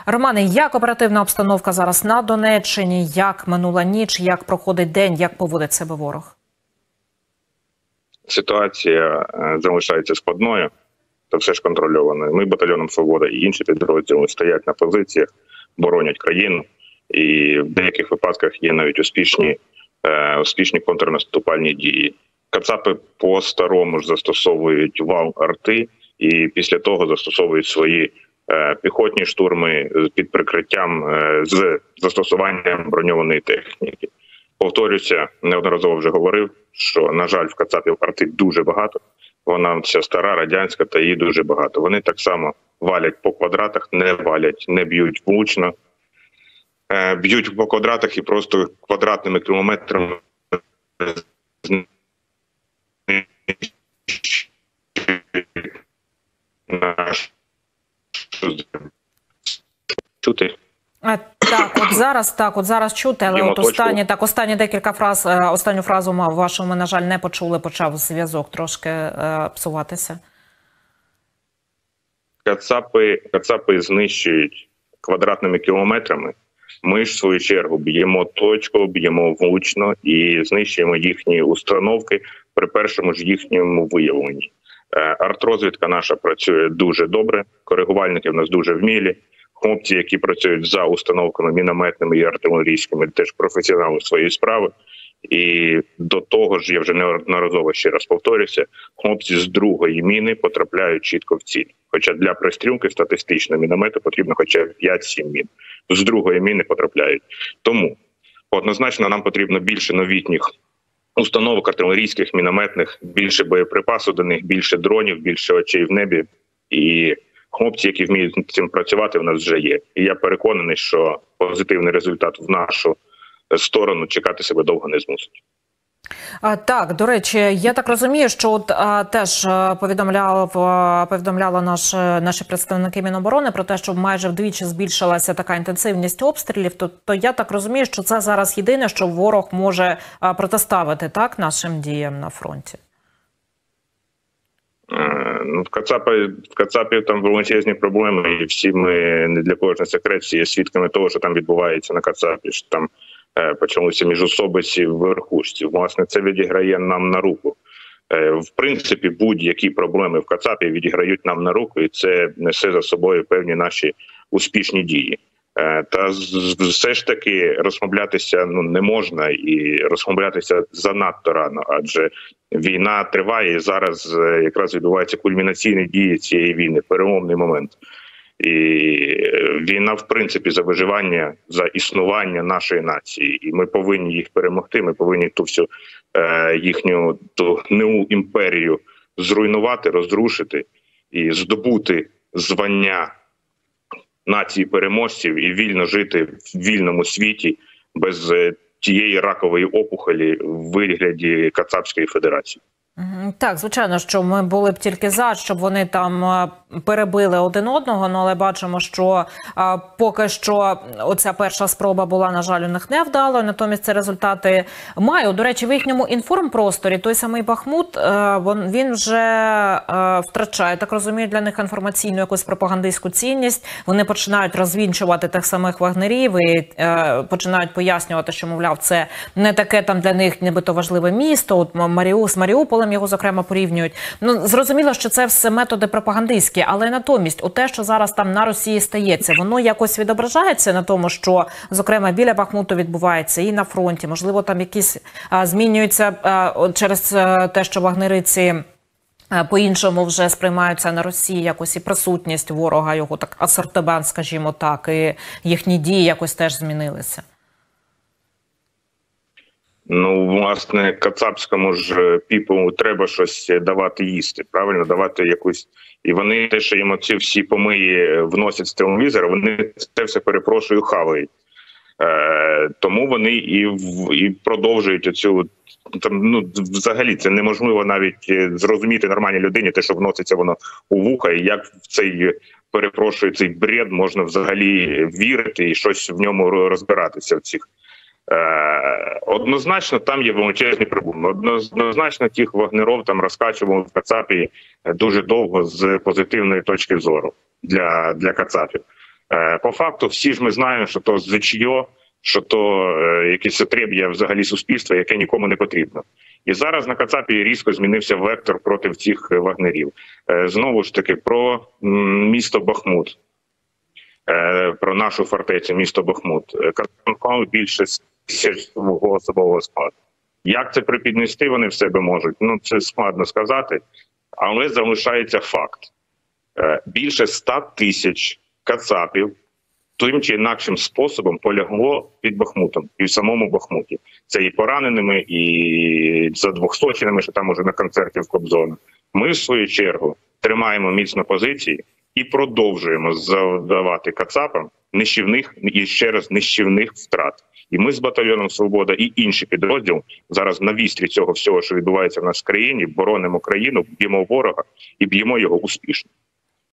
Романе, як оперативна обстановка зараз на Донеччині? Як минула ніч? Як проходить день? Як поводить себе ворог? Ситуація залишається складною, та все ж контрольованою. Ми батальйоном «Свобода» і інші підрозділи стоять на позиціях, боронять країну. І в деяких випадках є навіть успішні контрнаступальні дії. Кацапи по-старому ж застосовують вал-арти і після того застосовують свої піхотні штурми під прикриттям з застосуванням броньованої техніки. Повторюся, неодноразово вже говорив, що, на жаль, в кацапів арти дуже багато. Вона вся стара, радянська, та її дуже багато. Вони так само валять по квадратах, не б'ють влучно. Б'ють по квадратах і просто квадратними кілометрами чути. От зараз чути, але останні декілька фраз, останню фразу вашу ми, на жаль, не почули, почав зв'язок трошки псуватися. Кацапи знищують квадратними кілометрами. Ми ж, в свою чергу, б'ємо точку, б'ємо влучно і знищуємо їхні установки при першому ж їхньому виявленні. Артрозвідка наша працює дуже добре, коригувальники в нас дуже вмілі. Хлопці, які працюють за установками мінометними і артилерійськими, теж професіонали своєї справи. І до того ж, я вже неодноразово ще раз повторюся, хлопці з другої міни потрапляють чітко в ціль. Хоча для пристрілки статистично міномету потрібно хоча б 5-7 мін. З другої міни потрапляють. Тому однозначно нам потрібно більше новітніх установок артилерійських, мінометних, більше боєприпасу до них, більше дронів, більше очей в небі. І хлопці, які вміють цим працювати, в нас вже є. І я переконаний, що позитивний результат в нашу сторону чекати себе довго не змусить. Так, до речі, я так розумію, що от теж повідомляли наші представники Міноборони про те, що майже вдвічі збільшилася така інтенсивність обстрілів. То я так розумію, що це зараз єдине, що ворог може протиставити, так, нашим діям на фронті. В Кацапів там величезні проблеми, і всі ми, не для кожного секрет, всі є свідками того, що там відбувається на Кацапі, що там почалося міжособиці в верхушці. Власне, це відіграє нам на руку. В принципі, будь-які проблеми в Кацапі відіграють нам на руку, і це несе за собою певні наші успішні дії. Та все ж таки розслаблятися не можна, і розслаблятися занадто рано, адже війна триває, і зараз якраз відбуваються кульмінаційні дії цієї війни, переломний момент. І війна, в принципі, за виживання, за існування нашої нації. І ми повинні їх перемогти, ми повинні ту всю їхню ту неу імперію зруйнувати, розрушити і здобути звання нації переможців і вільно жити в вільному світі без тієї ракової опухолі в вигляді Кацапської Федерації. Так, звичайно, що ми були б тільки за, щоб вони там перебили один одного, але бачимо, що поки що оця перша спроба була, на жаль, у них невдалою, натомість це результати мають. До речі, в їхньому інформпросторі той самий Бахмут, він вже втрачає, так розумію, для них інформаційну якусь пропагандистську цінність. Вони починають розвінчувати тих самих вагнерів і починають пояснювати, що, мовляв, це не таке там для них нібито важливе місто, от з Маріуполем його, зокрема, порівнюють. Зрозуміло, що це все методи пропагандистські, але натомість те, що зараз там на Росії стається, воно якось відображається на тому, що, зокрема, біля Бахмуту відбувається і на фронті. Можливо, там якісь змінюються через те, що вагнериці по-іншому вже сприймаються на Росії, якось і присутність ворога, його так асортимент, скажімо так, і їхні дії якось теж змінилися. Власне, кацапському ж піпу треба щось давати їсти, правильно? Давати якусь... І вони те, що їм оці всі помиї вносять з телевізора, вони це все, перепрошую, хавають. Тому вони і продовжують оцю... взагалі, це неможливо навіть зрозуміти нормальній людині, те, що вноситься воно у вуха, і як в цей, перепрошую, цей бред можна взагалі вірити і щось в ньому розбиратися в цих. Однозначно там є величезні проблеми. Однозначно тих вагнеров там розкачували в Кацапі дуже довго з позитивної точки зору для Кацапів. По факту, всі ж ми знаємо, що то звичайо, що то якесь отреб'я взагалі суспільства, яке нікому не потрібно. І зараз на Кацапі різко змінився вектор проти цих вагнерів. Знову ж таки, про місто Бахмут, про нашу фортецю, місто Бахмут. Кацап більше свого особового складу. Як це припіднести вони в себе можуть? Ну, це складно сказати, але залишається факт. Більше 100 тисяч кацапів тим чи інакшим способом полягло під Бахмутом і в самому Бахмуті. Це і пораненими, і задвохсоченими, що там уже на концерті в Кобзона. Ми, в свою чергу, тримаємо міцно позиції і продовжуємо завдавати кацапам нищівних і ще раз нищівних втрат. І ми з батальйоном «Свобода» і інші підрозділи зараз на вістрі цього всього, що відбувається в нас в країні, боронимо країну, б'ємо ворога і б'ємо його успішно.